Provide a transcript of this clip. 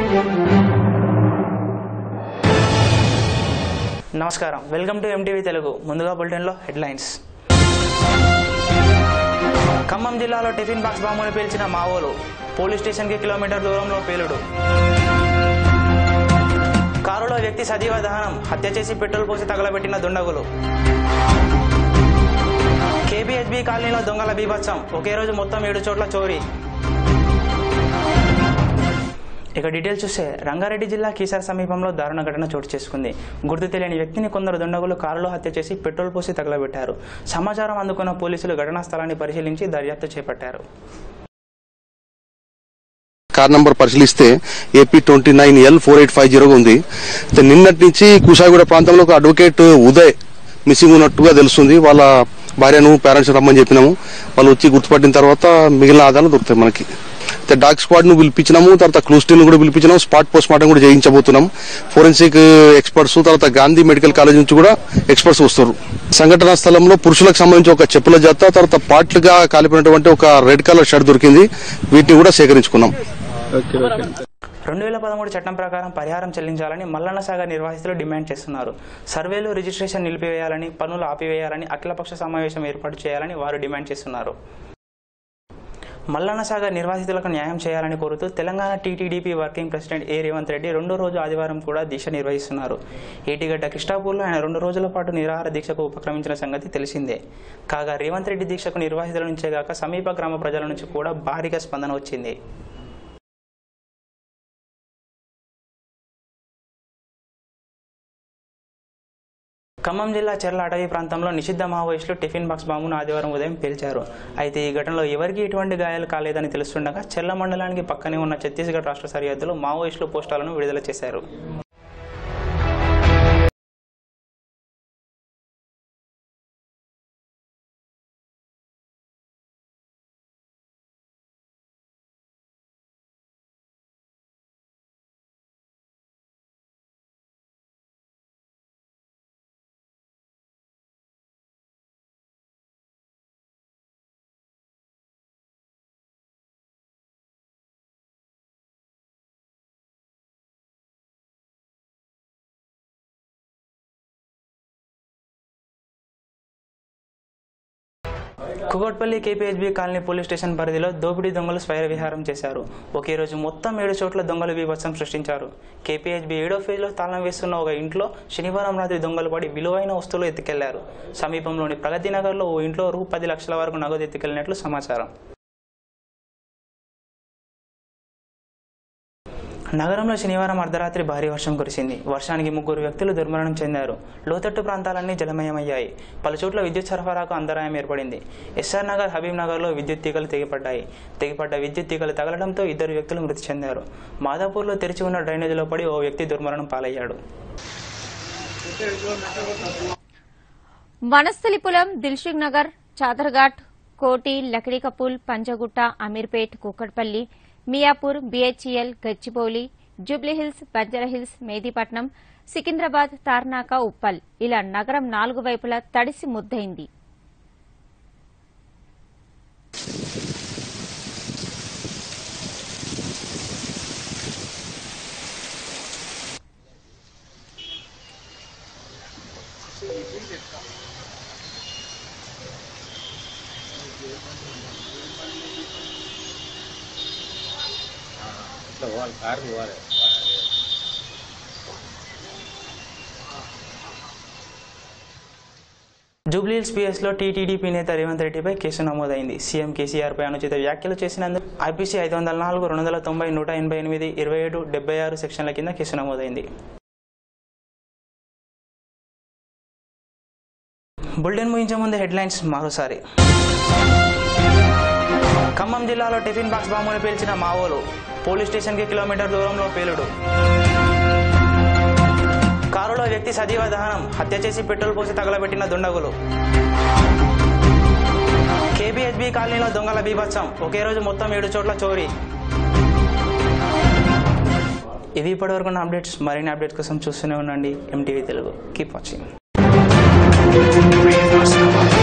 నమస్కారం, welcome to MTV Telugu. ముందుగా బులెటిన్లో హెడ్లైన్స్. ఖమ్మం జిల్లాలో టిఫిన్ బాక్స్ బాంబును పేల్చిన మావోలు, పోలీస్ స్టేషన్కి కిలోమీటర్ దూరంలో పేలుడు. కారులో వ్యక్తి సజీవ దహనం, హత్య చేసి పెట్రోల్ పోసి తగలబెట్టిన దుండగులు. కేబీహెచ్బీ కాలనీలో దొంగల బీభత్సం, ఒకే రోజు మొత్తం 7 చోట్ల చోరీ. ఇక డీటెయిల్స్ చూస్తే రంగారెడ్డి జిల్లా కీసర సమీపంలో దారుణ ఘటన చోటు చేసుకుంది. గుర్తు తెలియని వ్యక్తిని కొందరు దుండగులు కారులో హత్య చేసి పెట్రోల్ పోసి తగలబెట్టారు. సమాచారం అందుకున్న పోలీసులు ఘటనా స్థలాన్ని పరిశీలించి దర్యాప్తు చేపట్టారు. కార్ నంబర్ పరిశీలిస్తే AP29L4850 ఉంది. నిన్నటి నుంచి కుషాగూడ ప్రాంతంలో ఒక అడ్వకేట్ ఉదయ్ మిస్సింగ్ ఉన్నట్టుగా తెలుస్తుంది. వాళ్ళ భార్యను పేరెంట్స్ రమ్మని చెప్పినాము. వాళ్ళు వచ్చి గుర్తుపట్టిన తర్వాత మిగిలిన ఆధారాలు దొరుకుతాయి మనకి. డాగ్ స్క్వాడ్ ను పిలిపించినాము, తర్వాత క్లూస్ టీమ్ కూడా పిలిపించినాము. స్పాట్ పోస్ట్ మార్టం కూడా చేయించబోతున్నాం. ఫోరెన్సిక్ ఎక్స్పర్ట్స్, తర్వాత గాంధీ మెడికల్ కాలేజ్ నుంచి కూడా ఎక్స్పర్ట్స్ వస్తారు. సంఘటనా స్థలంలో పురుషులకు సంబంధించి ఒక చెప్పుల జత, తర్వాత పార్ట్లుగా కాలిపోయినటువంటి ఒక రెడ్ కలర్ షర్ట్ దొరికింది. వీటిని కూడా సేకరించుకున్నాం. 2013 చట్టం ప్రకారం పరిహారం చెల్లించాలని మల్లన్న సాగర్ నిర్వాసితులు డిమాండ్ చేస్తున్నారు. సర్వేలు, రిజిస్ట్రేషన్ నిలిపివేయాలని, పనులు ఆపివేయాలని, అఖిలపక్ష సమావేశం ఏర్పాటు చేయాలని వారు డిమాండ్ చేస్తున్నారు. మల్లన్న సాగర్ నిర్వాసితులకు న్యాయం చేయాలని కోరుతూ Telangana TTDP working president A Revanth Reddy 2వ రోజు ఆదివారం కూడా దీక్ష నిర్వహిస్తున్నారు. ఏటిగడ్డ కృష్ణాపూర్లో ఆయన 2 రోజుల పాటు నిరాహార దీక్షకు ఉపక్రమించిన సంగతి తెలిసిందే. కాగా రేవంత్ రెడ్డి దీక్షకు నిర్వాసితుల నుంచే గాక సమీప గ్రామ ప్రజల నుంచి కూడా భారీగా స్పందన వచ్చింది. ఖమ్మం జిల్లా చెర్ల అటవీ ప్రాంతంలో నిషిద్ధ మావోయిస్టులు టిఫిన్ బాక్స్ బాంబును ఆదివారం ఉదయం పేల్చారు. అయితే ఈ ఘటనలో ఎవరికీ ఎటువంటి గాయాలు కాలేదని తెలుస్తుండగా చెర్ల మండలానికి పక్కనే ఉన్న ఛత్తీస్గఢ్ రాష్ట్ర సరిహద్దులో మావోయిస్టులు పోస్టర్లను విడుదల చేశారు. Kukatpally KPHB colony police station పరిధిలో దోపిడీ దొంగలు స్వైర విహారం చేశారు. ఒకే రోజు మొత్తం 7 చోట్ల దొంగలు బీభత్సం సృష్టించారు. కేపీహెచ్బీ 7వ ఫేజ్లో తాళం వేస్తున్న ఒక ఇంట్లో శనివారం రాత్రి దొంగలు పడి విలువైన వస్తువులు ఎత్తుకెళ్లారు. సమీపంలోని ప్రగతి నగర్లో ఓ ఇంట్లో రూ. 10 లక్షల వరకు నగదు ఎత్తుకెళ్లినట్లు సమాచారం. నగరంలో శనివారం అర్ధరాత్రి భారీ వర్షం కురిసింది. వర్షానికి 3 వ్యక్తులు దుర్మరణం చెందారు. లోతట్టు ప్రాంతాలన్నీ జలమయమయ్యాయి. పలుచోట్ల విద్యుత్ సరఫరాకు అంతరాయం ఏర్పడింది. ఎస్ఆర్ నగర్, హబీబ్ నగర్లో విద్యుత్ తీగలు తెగిపడ్డాయి. తెగిపడ్డ విద్యుత్ తీగలు తగలడంతో 2 వ్యక్తులు మృతి చెందారు. మాదాపూర్లో తెరిచి ఉన్న డ్రైనేజీలో పడి ఓ వ్యక్తి దుర్మరణం పాలయ్యాడు. వనస్థలిపురం, దిల్సుఖ్ నగర్, చాదర్ఘాట్, కోటి, లక్డీకపూల్, పంజగుట్ట, అమీర్పేట్, కుక్కట్పల్లి, మియాపూర్, బీహెచ్ఈఎల్, గచ్చిబౌలి, జూబ్లీహిల్స్, బంజారాహిల్స్, మేదీపట్నం, సికింద్రాబాద్, తార్నాక, ఉప్పల్ ఇలా నగరం 4 వైపులా తడిసి ముద్దైంది. జూబ్లీహిల్స్ పిఎస్లో టీటీడీపీ నేత రేవంత్ రెడ్డిపై కేసు నమోదైంది. సీఎం కేసీఆర్పై అనుచిత వ్యాఖ్యలు చేసినందుకు ఐపీసీ 504, 290, 188, 27, 76 సెక్షన్ల కింద కేసు నమోదైంది. బులెటిన్ ముగించే ముందు హెడ్లైన్స్ మరోసారి. ఖమ్మం జిల్లాలో టిఫిన్ బాక్స్ బాంబును పేల్చిన మావోలు, పోలీస్ స్టేషన్కి కిలోమీటర్ దూరంలో పేలుడు. కారులో వ్యక్తి సజీవ దహనం, హత్య చేసి పెట్రోల్ పోసి తగలబెట్టిన దుండగులు. కేబీహెచ్బీ కాలనీలో దొంగల బీభత్సం, ఒకే రోజు మొత్తం 7 చోట్ల చోరీ. ఇవి ఇప్పటివరకు ఉన్న అప్డేట్స్. మరిన్ని అప్డేట్స్ కోసం చూస్తూనే ఉండండి ఎంటీవీ తెలుగు. Keep watching.